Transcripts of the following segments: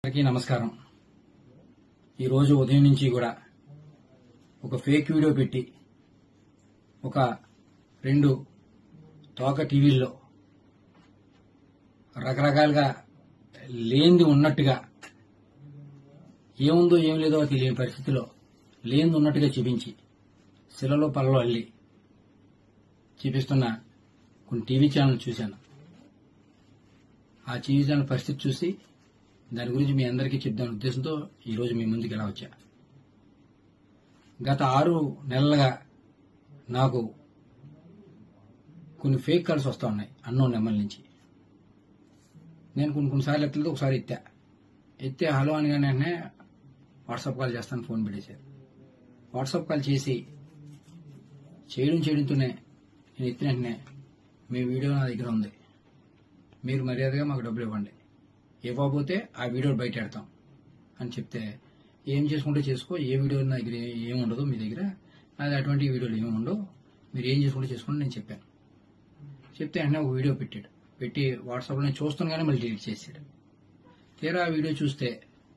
అందరికీ నమస్కారం. ఈరోజు ఉదయం నుంచి కూడా ఒక ఫేక్ వీడియో పెట్టి ఒక 2 తోక టీవీల్లో రకరకాలుగా లేనిది ఉన్నట్టుగా ఏముందో ఏం లేదో తెలియని పరిస్థితిలో లేనిది ఉన్నట్టుగా చూపించి శిలలో పల్లలో అల్లి చూపిస్తున్న కొన్ని టీవీ ఛానల్ చూశాను. ఆ టీవీ ఛానల్ పరిస్థితి చూసి దాని గురించి మీ అందరికీ చెప్దాం ఉద్దేశంతో ఈరోజు మీ ముందుకు ఎలా వచ్చా. గత 6 నెలలుగా నాకు కొన్ని ఫేక్ కాల్స్ వస్తూ ఉన్నాయి అన్నోన్ నెంబర్ నుంచి. నేను కొన్నిసార్లు ఎత్తలేదు, ఒకసారి ఎత్తే హలో అనగానే వెంటనే వాట్సాప్ కాల్ చేస్తాను, ఫోన్ పెట్టేశారు. వాట్సాప్ కాల్ చేయడంతోనే నేను ఎత్తిన వెంటనే మీ వీడియో నా దగ్గర ఉంది, మీరు మర్యాదగా మాకు డబ్బులు ఇవ్వండి, ఇవ్వకపోతే ఆ వీడియో బయట పెడతాం అని చెప్తే, ఏం చేసుకుంటే చేసుకో, ఏ వీడియో నా దగ్గర ఏమి ఉండదు, మీ దగ్గర అది అటువంటి వీడియోలు ఏమి ఉండవు, మీరు ఏం చేసుకుంటే చేసుకోండి నేను చెప్పాను. చెప్తే వెంటనే ఒక వీడియో పెట్టి వాట్సాప్లో నేను చూస్తున్నాగానే మళ్ళీ డిలీట్ చేశాడు. తీరా ఆ వీడియో చూస్తే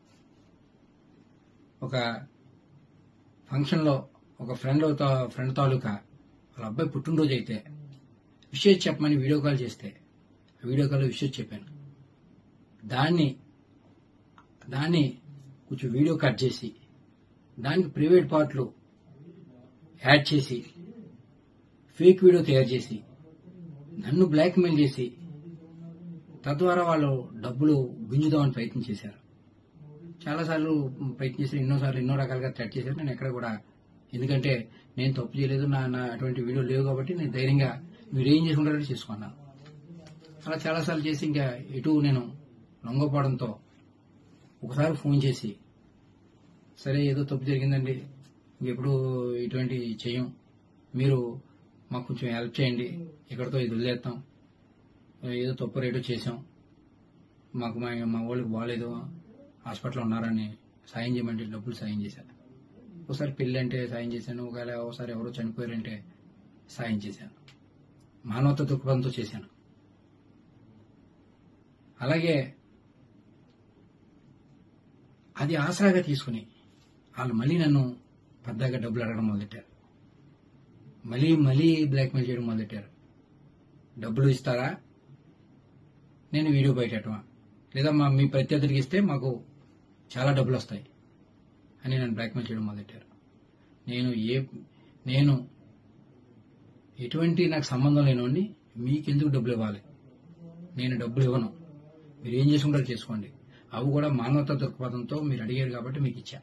ఒక ఫంక్షన్లో ఒక ఫ్రెండ్ తాలూకా వాళ్ళ అబ్బాయి పుట్టినరోజు అయితే విషయం చెప్పమని వీడియో కాల్ చేస్తే ఆ వీడియో కాల్లో విషయం చెప్పాను. దాన్ని కొంచెం వీడియో కట్ చేసి దానికి ప్రైవేట్ పార్ట్లు యాడ్ చేసి ఫేక్ వీడియో తయారు చేసి నన్ను బ్లాక్మెయిల్ చేసి తద్వారా వాళ్ళు డబ్బులు గుంజుదామని ప్రయత్నం చేశారు. చాలాసార్లు ప్రయత్నం చేశారు, ఎన్నో రకాలుగా థ్రెట్ చేశారు. నేను ఎక్కడ కూడా, ఎందుకంటే నేను తప్పు చేయలేదు, నా అటువంటి వీడియో లేవు కాబట్టి నేను ధైర్యంగా మీరు ఏం చేసుకుంటారో చేసుకున్నాను. అలా చాలాసార్లు చేసి ఇంకా ఎటు నేను లొంగపోవడంతో ఒకసారి ఫోన్ చేసి, సరే ఏదో తప్పు జరిగిందండి, ఇంకెప్పుడు ఇటువంటి చేయం, మీరు మాకు కొంచెం హెల్ప్ చేయండి, ఇక్కడితో ఇది వదిలేస్తాం, ఏదో తప్పు రేటు చేసాం, మాకు మా వాళ్ళకి బాగాలేదు, హాస్పిటల్లో ఉన్నారని సాయం చేయమంటే డబ్బులు సాయం చేశాను. ఒకసారి పెళ్లి అంటే సాయం చేశాను, ఒకసారి ఎవరో చనిపోయారంటే సాయం చేశాను, మానవత దృక్పథంతో చేశాను. అలాగే అది ఆసరాగా తీసుకుని వాళ్ళు మళ్ళీ నన్ను పెద్దగా డబ్బులు అడగడం మొదలెట్టారు, మళ్ళీ బ్లాక్మెయిల్ చేయడం మొదలెట్టారు. డబ్బులు ఇస్తారా, నేను వీడియో బయటమా, లేదా మీ ప్రత్యర్థులకి ఇస్తే మాకు చాలా డబ్బులు వస్తాయి అని నన్ను బ్లాక్మెయిల్ చేయడం మొదలెట్టారు. నేను ఎటువంటి నాకు సంబంధం లేనివాడిని, మీకెందుకు డబ్బులు ఇవ్వాలి, నేను డబ్బులు ఇవ్వను, మీరు ఏం చేసుకుంటారో చేసుకోండి, అవి కూడా మానవతా దృక్పథంతో మీరు అడిగారు కాబట్టి మీకు ఇచ్చా,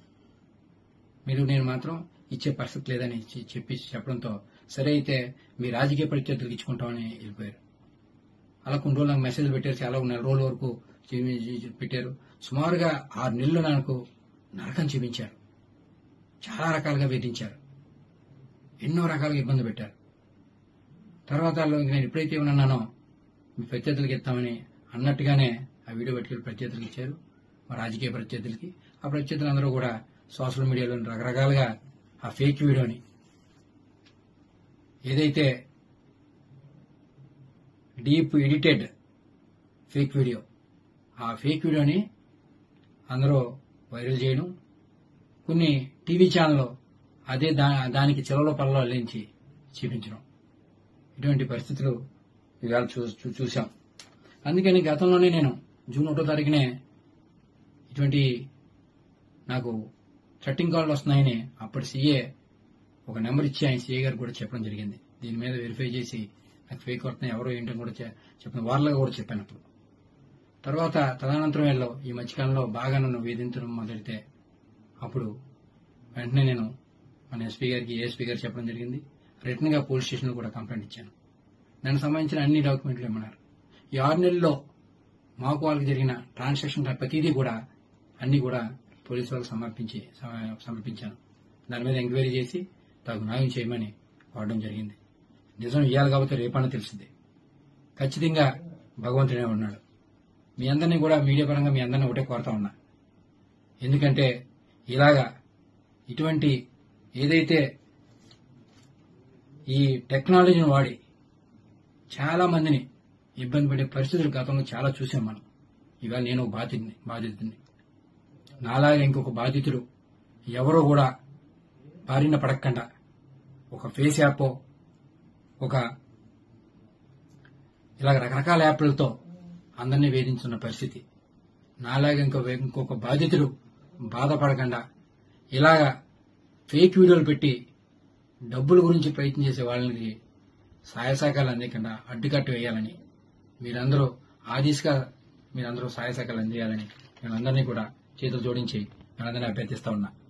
నేను మాత్రం ఇచ్చే పరిస్థితి లేదని చెప్పడంతో సరే అయితే మీ రాజకీయ ప్రత్యర్థులకు ఇచ్చుకుంటామని వెళ్ళిపోయారు. అలా కొన్ని రోజులు నాకు మెసేజ్లు పెట్టారు, చాలా నెల రోజుల వరకు పెట్టారు. సుమారుగా 6 నెలలు నాకు నరకం చూపించారు, చాలా రకాలుగా వేధించారు, ఎన్నో రకాలుగా ఇబ్బంది పెట్టారు. తర్వాత నేను ఎప్పుడైతే ఉన్నానో మీ ప్రత్యర్థులకి ఇస్తామని అన్నట్టుగానే ఆ వీడియో పట్టుకెళ్ళి ప్రత్యర్థులకు ఇచ్చారు, మా రాజకీయ ప్రత్యర్థులకి. ఆ ప్రత్యర్థులందరూ కూడా సోషల్ మీడియాలో రకరకాలుగా ఆ ఫేక్ వీడియోని, ఏదైతే డీప్ ఎడిటెడ్ ఫేక్ వీడియో, ఆ ఫేక్ వీడియోని అందరూ వైరల్ చేయడం, కొన్ని టీవీ ఛానల్లో అదే దానికి చిలలో పల్లలో అల్లించి చూపించడం, ఇటువంటి పరిస్థితులు ఇవాళ చూసాం. అందుకని గతంలోనే నేను జూన్ 1వ తారీఖునే ఇటువంటి నాకు థ్రెట్టింగ్ కాల్ వస్తున్నాయని అప్పటి సీఏ ఒక నెంబర్ ఇచ్చి ఆయన సీఏ గారు కూడా చెప్పడం జరిగింది. దీని మీద వెరిఫై చేసి నాకు ఫేక్ వస్తున్నాయి, ఎవరో ఏంటని కూడా చెప్పిన వార్తలుగా కూడా చెప్పాను. అప్పుడు తర్వాత తదనంతరం ఈ మధ్యకాలంలో బాగా నన్ను వేధించడం మొదలెడితే అప్పుడు వెంటనే నేను మన ఎస్పీ గారికి, ఏఎస్పీ గారు చెప్పడం జరిగింది. రిటర్న్ గా పోలీస్ స్టేషన్లో కూడా కంప్లైంట్ ఇచ్చాను. దానికి సంబంధించిన అన్ని డాక్యుమెంట్లు ఇమ్మన్నారు. ఈ 6 నెలల్లో మాకు వాళ్ళకి జరిగిన ట్రాన్సాక్షన్ ప్రతిదీ కూడా అన్ని కూడా పోలీసు వాళ్ళకి సమర్పించాను. దాని మీద ఎంక్వైరీ చేసి తగు న్యాయం చేయమని కోరడం జరిగింది. నిజం ఇవ్వాలి కాబట్టి రేపన్నా తెలిసింది. ఖచ్చితంగా భగవంతుడే ఉన్నాడు. మీ అందరినీ కూడా మీడియా పరంగా మీ అందరినీ ఒకటే కోరుతా ఉన్నా, ఎందుకంటే ఇలాగా ఇటువంటి ఏదైతే ఈ టెక్నాలజీని వాడి చాలా మందిని ఇబ్బంది పడే పరిస్థితులు గతంలో చాలా చూసాం మనం. ఇవాళ నేను బాధితుడిని. నాలాగా ఇంకొక బాధితుడు ఎవరో కూడా బారిన పడకుండా ఒక ఫేస్ యాప్, ఒక ఇలాగ రకరకాల యాప్లతో అందరినీ వేధించున్న పరిస్థితి. నాలాగా ఇంకొక బాధితుడు బాధపడకుండా ఇలాగా ఫేక్ వీడియోలు పెట్టి డబ్బుల గురించి ప్రయత్నం చేసే వాళ్ళకి సహాయ సహకారాలు అందకుండా అడ్డుకట్టు వేయాలని మీరందరూ ఆ దిశగా మీరందరూ సహాయ సహకారాలు అందియాలని మేమందరినీ కూడా చేతులు జోడించి మేమందరినీ అభ్యర్థిస్తా ఉన్నా.